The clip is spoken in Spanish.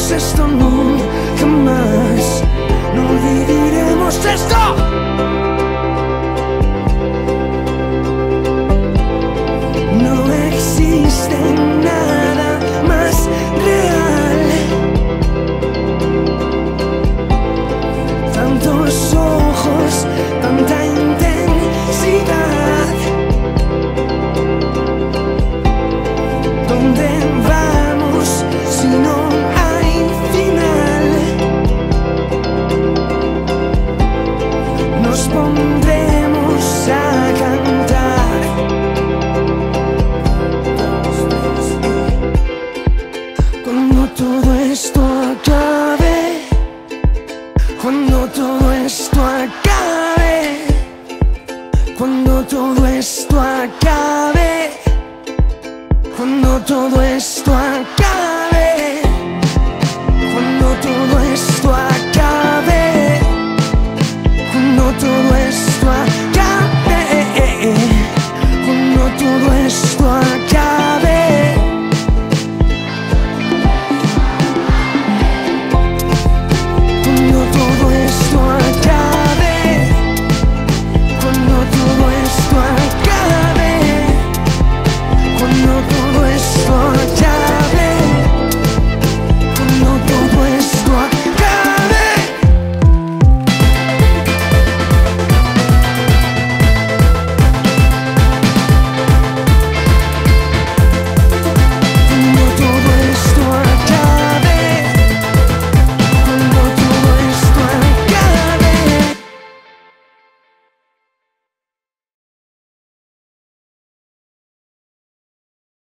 olvidaremos esto nunca más. No viviremos esto. No existe nada más real. Tantos ojos, tanta intensidad. ¿Dónde vamos si no hay final? Nos pondremos a cantar. Cuando todo esto acabe.